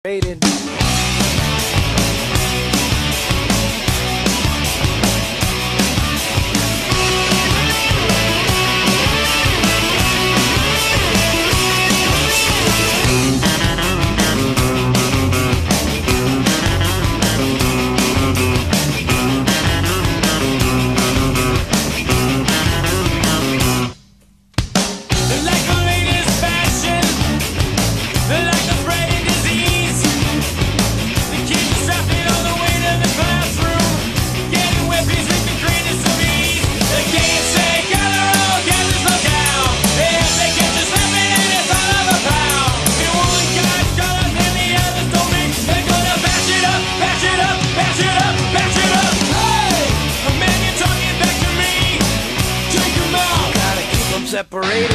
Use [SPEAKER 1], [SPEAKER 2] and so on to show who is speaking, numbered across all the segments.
[SPEAKER 1] Rated. Separated.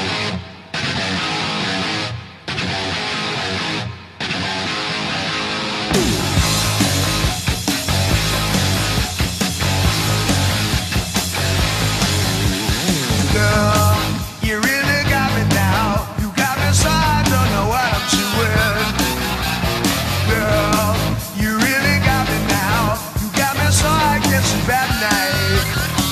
[SPEAKER 2] Girl, you really got me now. You got me so I don't know what I'm doing. Girl, you really got me now. You got me so I get some bad night.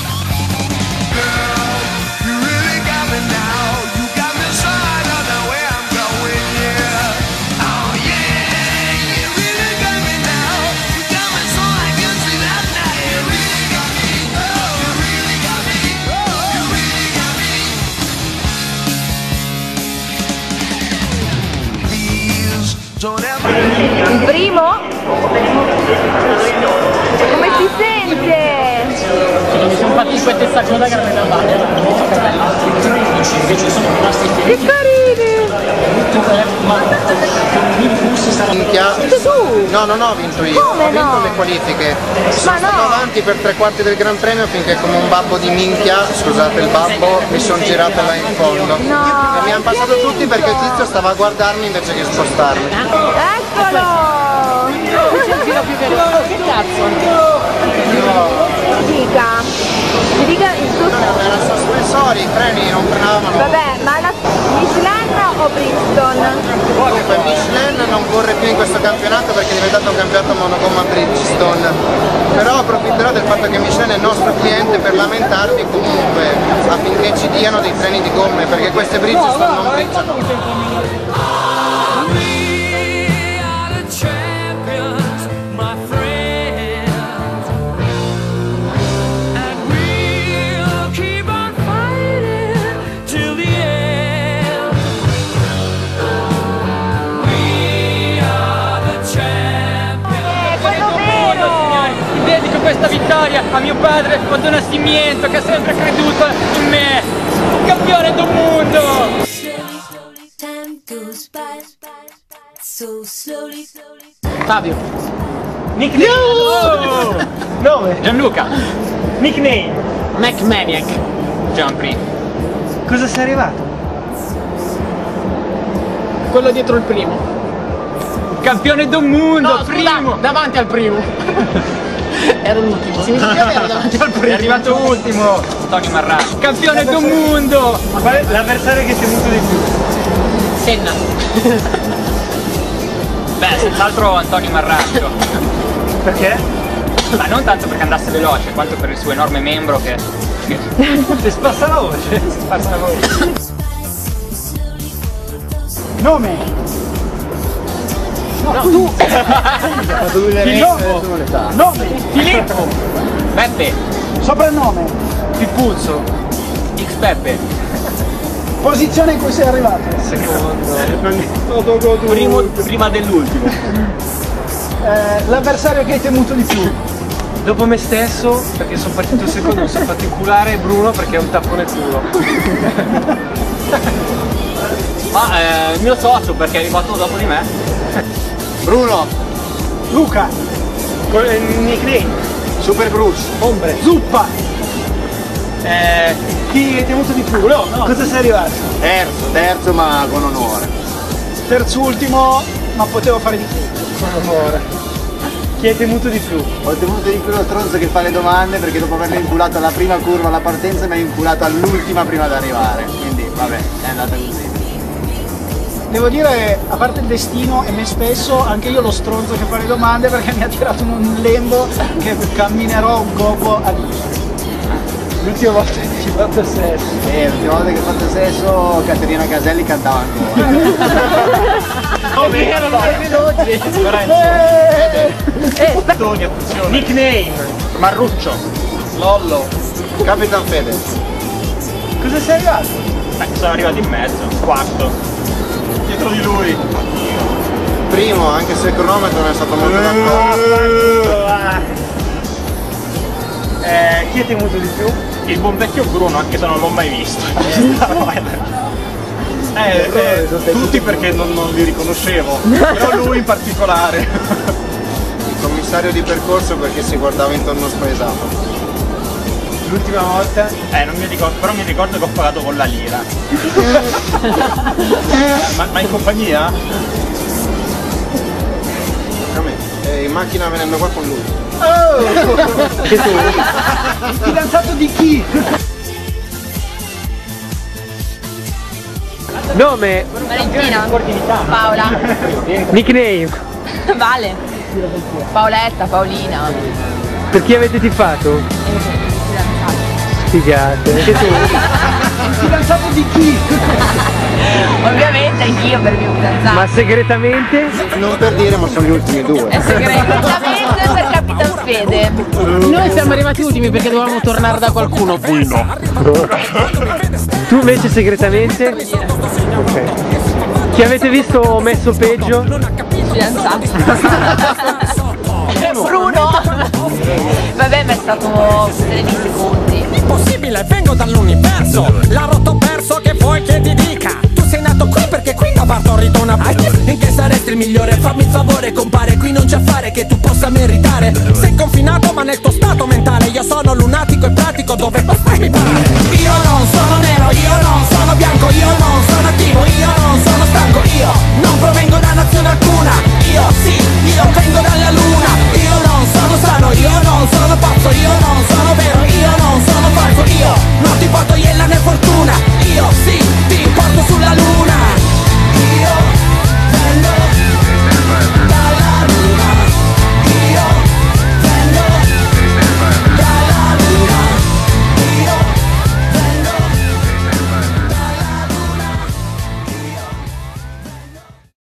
[SPEAKER 2] Girl, you really got me now. You got me so I don't know where I'm going, yeah. Oh yeah, you really got me now. You got me so I can see that night. You really got me. Oh, you really got me. Oh, you really got me. Please don't ever.
[SPEAKER 3] Il primo? Come si sente?
[SPEAKER 4] Mi sono fatti queste stagioni che erano da
[SPEAKER 3] Che carini!
[SPEAKER 5] Minchia.
[SPEAKER 3] Tu?
[SPEAKER 5] No, non ho vinto io,
[SPEAKER 3] Come
[SPEAKER 5] ho vinto
[SPEAKER 3] no?
[SPEAKER 5] le qualifiche.
[SPEAKER 3] Ma
[SPEAKER 5] Sono stato
[SPEAKER 3] no!
[SPEAKER 5] avanti per 3/4 del Gran Premio finché come un babbo di minchia, scusate il babbo, mi sono girato là in fondo.
[SPEAKER 3] No!
[SPEAKER 5] E mi hanno passato tutti perché il tizio stava a guardarmi invece che spostarmi.
[SPEAKER 3] Eccolo!
[SPEAKER 4] Che cazzo?
[SPEAKER 3] Dica! Mi dica il suo...
[SPEAKER 5] Era sospensori, i freni non frenavano.
[SPEAKER 3] Vabbè, ma la Michelin o Bristol?
[SPEAKER 5] Comunque Michelin non corre più in questo campionato perché è diventato un campionato monogomma Bridgestone. Però approfitterò del fatto che Michelin è il nostro cliente per lamentarvi comunque affinché ci diano dei freni di gomme perché queste Bridgestone non bricciano.
[SPEAKER 4] Dedico questa vittoria a mio padre Otto Nascimento che ha sempre creduto in me, campione del mondo! Fabio. Nickname. Oh!
[SPEAKER 6] Nome?
[SPEAKER 4] Gianluca.
[SPEAKER 6] Nickname?
[SPEAKER 4] McManiac. Jumpy.
[SPEAKER 6] Cosa sei arrivato?
[SPEAKER 4] Quello dietro il primo. Campione del mondo,
[SPEAKER 6] No,
[SPEAKER 4] primo!
[SPEAKER 6] davanti al primo. Era l'ultimo. Significa era davanti al primo.
[SPEAKER 4] È arrivato ultimo, Tony Marrano. Campione del mondo!
[SPEAKER 6] Ma qual è l'avversario che ti è venuto di più?
[SPEAKER 4] Senna. Beh, senz'altro Antonio Marraccio.
[SPEAKER 6] Perché?
[SPEAKER 4] Ma non tanto perché andasse veloce, quanto per il suo enorme membro che...
[SPEAKER 6] Ti spassa la voce.
[SPEAKER 4] Spazza la voce.
[SPEAKER 6] Nome?
[SPEAKER 4] No, tu!
[SPEAKER 6] Nome? Filippo.
[SPEAKER 4] Beppe.
[SPEAKER 6] Soprannome? Pippuzzo.
[SPEAKER 4] X Peppe.
[SPEAKER 6] Posizione in cui sei arrivato?
[SPEAKER 4] Secondo. Prima dell'ultimo.
[SPEAKER 6] L'avversario che hai temuto di più?
[SPEAKER 7] Dopo me stesso, perché sono partito secondo, mi sono fatto inculare, e Bruno perché è un tappo nel culo.
[SPEAKER 4] Ma il mio socio perché è arrivato dopo di me.
[SPEAKER 5] Bruno,
[SPEAKER 6] Luca. Nickname?
[SPEAKER 5] Super Bruce,
[SPEAKER 6] Ombre. Zuppa. Chi hai temuto di più? No. Cosa sei arrivato?
[SPEAKER 5] terzo ma con onore.
[SPEAKER 6] Terzo ultimo, ma potevo fare di più. Con onore. Chi hai temuto di più?
[SPEAKER 5] Ho temuto di più lo stronzo che fa le domande perché dopo avermi inculato alla prima curva alla partenza mi ha inculato all'ultima prima di arrivare, quindi vabbè, è andata così.
[SPEAKER 6] devo dire, a parte il destino e me stesso, anche io lo stronzo che fa le domande perché mi ha tirato in un lembo che camminerò un gogo a vita.
[SPEAKER 7] L'ultima volta che ci hai fatto sesso.
[SPEAKER 5] L'ultima volta che ho fatto sesso Caterina Caselli cantava ancora.
[SPEAKER 7] Come erano veloci? Nickname.
[SPEAKER 5] Marruccio.
[SPEAKER 7] Lollo.
[SPEAKER 5] Capitan Fede.
[SPEAKER 7] Cosa sei arrivato? Sono arrivato in mezzo, quarto. Dietro di lui.
[SPEAKER 5] Primo, anche se il cronometro non è stato molto d'accordo.
[SPEAKER 7] Chi è temuto di più? Il buon vecchio Bruno, anche se non l'ho mai visto. Tutti perché non li riconoscevo, però lui in particolare.
[SPEAKER 5] Il commissario di percorso perché si guardava intorno spaesato.
[SPEAKER 7] L'ultima volta? Non mi ricordo, però mi ricordo che ho pagato con la lira. ma in compagnia?
[SPEAKER 5] In macchina venendo qua con lui.
[SPEAKER 6] Oh! Che tu? Il fidanzato di chi?
[SPEAKER 1] Nome?
[SPEAKER 3] Valentina. Paola.
[SPEAKER 1] Nickname?
[SPEAKER 3] Vale. Paoletta, Paolina.
[SPEAKER 1] Per chi avete tifato? Figate. Che tu?
[SPEAKER 6] Il fidanzato di chi?
[SPEAKER 3] Ovviamente anch'io per il mio fidanzato.
[SPEAKER 1] Ma segretamente?
[SPEAKER 5] Non per dire, ma sono gli ultimi due.
[SPEAKER 3] È segretamente per Capitan Fede.
[SPEAKER 8] Noi siamo arrivati ultimi perché dovevamo tornare da qualcuno, poi no.
[SPEAKER 1] Tu invece segretamente? Ok. Chi avete visto messo peggio?
[SPEAKER 3] Il fidanzato. Bruno. Vabbè, ma è stato 13 secondi.
[SPEAKER 2] Impossibile, vengo dall'universo. La rotto perso, che vuoi che ti dica? Tu sei nato qui perché qui da partorito una in che saresti il migliore? Fammi il favore, compare, qui non c'è affare che tu possa meritare. Sei confinato ma nel tuo stato mentale. Io sono lunatico e pratico dove mi pare. Io non sono nero, io non sono bianco.